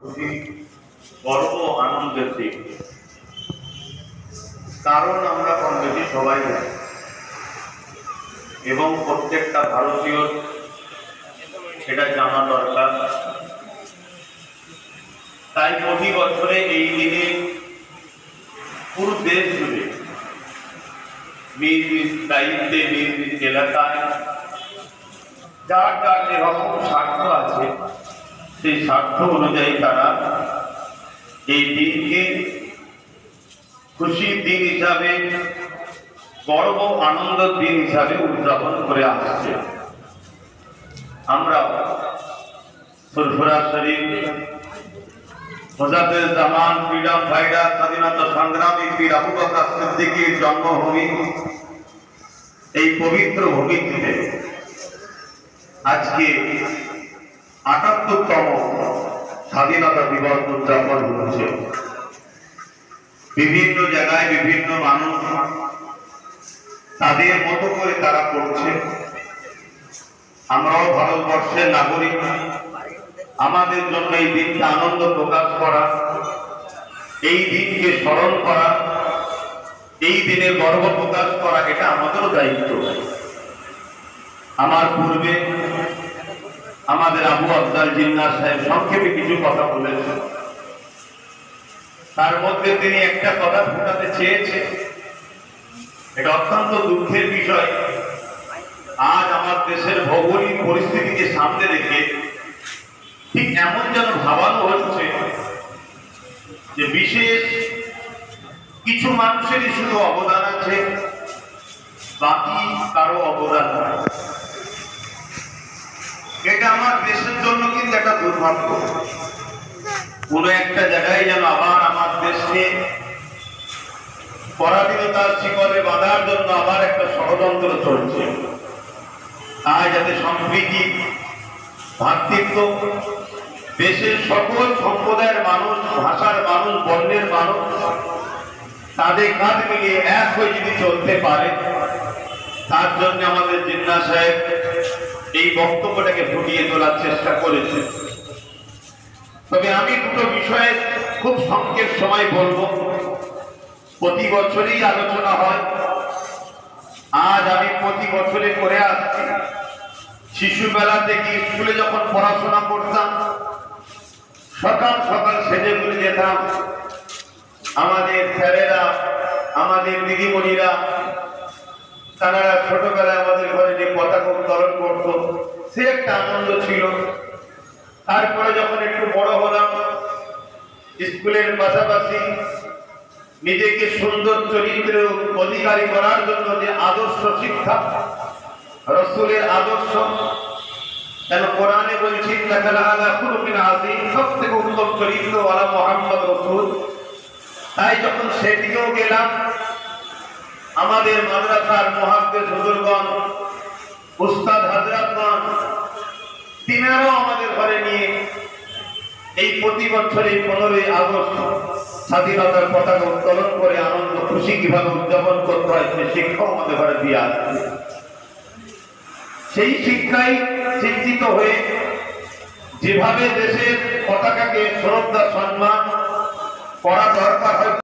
গর্ব আনন্দের দিক। কারণ আমরা কম বেশি সবাই জানি এবং প্রত্যেকটা ভারতীয় সেটা জানা দরকার। তাই প্রতি বছরে এই দিনে পুরো দেশ জুড়ে নিজ নিজ দায়িত্বে নিজ নিজ এলাকায় যার যার যেরকম স্বার্থ আছে সেই স্বার্থ অনুযায়ী তারা এই দিনকে খুশির দিন হিসাবে, গর্ব আনন্দের দিন হিসাবে উদযাপন করে আসছে। আমরা ফুরফুরা শরীফ মুজাদ্দেদ জামান ফ্রিডম ফাইটার স্বাধীনতা সংগ্রামী বীর আবু বকর সিদ্দিকীর জন্মভূমি এই পবিত্র ভূমিতে আজকে ৭৮তম স্বাধীনতা দিবস উদযাপন হচ্ছে। বিভিন্ন জায়গায় বিভিন্ন মানুষ তাদের মতো করে তারা করছে। আমরাও ভারতবর্ষের নাগরিক, আমাদের জন্য এই দিনটা আনন্দ প্রকাশ করা, এই দিনকে স্মরণ করা, এই দিনে গর্ব প্রকাশ করা, এটা আমাদেরও দায়িত্ব। আমার পূর্বে আমাদের আবু আফজাল জিন্নাহ সাহেব সংক্ষেপে কিছু কথা বলেছেন। তার মধ্যে তিনি একটা কথা ফুটাতে চেয়েছে, এটা অত্যন্ত দুঃখের বিষয়। আজ আমার দেশের ভৌগোলিক পরিস্থিতিকে সামনে রেখে ঠিক এমন যেন ভাবানো হচ্ছে যে বিশেষ কিছু মানুষেরই শুধু অবদান আছে, বাকি কারো অবদান নাই। এটা আমার দেশের জন্য কিন্তু একটা দুর্ভাগ্য। কোনো একটা জায়গায় যেন আবার আমার দেশকে পরাধীনতার শিকলে বাঁধার জন্য আবার একটা ষড়যন্ত্র চলছে। তাই যাতে সম্প্রীতি, ভ্রাতৃত্ব, দেশের সকল সম্প্রদায়ের মানুষ, ভাষার মানুষ, বর্ণের মানুষ তাদের কাঁধ মিলিয়ে এক হয়ে যদি চলতে পারে, তার জন্য আমাদের জিন্নাহ সাহেব এই বক্তব্যটাকে ফুটিয়ে তোলার চেষ্টা করেছে। তবে আমি দুটো বিষয়ে খুব সংক্ষেপ সময় বলবো। প্রতি বছরই আলোচনা হয়, আজ আমি প্রতি বছরে করে আসছি। শিশুবেলা থেকে স্কুলে যখন পড়াশোনা করতাম, সকাল সকাল সেজে গুলে যেতাম। আমাদের স্যারেরা, আমাদের দিদিমণিরা, তারা ছোটবেলায় আমাদের ঘরে যে পতাকা উত্তোলন করতো, সে একটা আনন্দ ছিল। তারপরে যখন একটু বড় হলাম, স্কুলের পাশাপাশি নিজেকে সুন্দর চরিত্রের অধিকারী করার জন্য যে আদর্শ শিক্ষা, রাসূলের আদর্শ, কেন কোরআনে বলছি সব থেকে উত্তম চরিত্র ওয়ালা মুহাম্মদ রাসূল। তাই যখন সেদিকেও গেলাম, আমাদের মাদ্রাসার মুহাদ্দিস হুজুরগণ, উস্তাদ হযরতগণ, তিনারাও আমাদের ঘরে নিয়ে এই প্রতি বছর 15ই আগস্ট স্বাধীনতার পতাকা উত্তোলন করে আনন্দ খুশি কিভাবে উদযাপন করতে হয় সে শিক্ষাও আমাদের ঘরে দিয়ে আসছে। সেই শিক্ষায় শিক্ষিত হয়ে যেভাবে দেশের পতাকাকে শ্রদ্ধা সম্মান করা দরকার হয়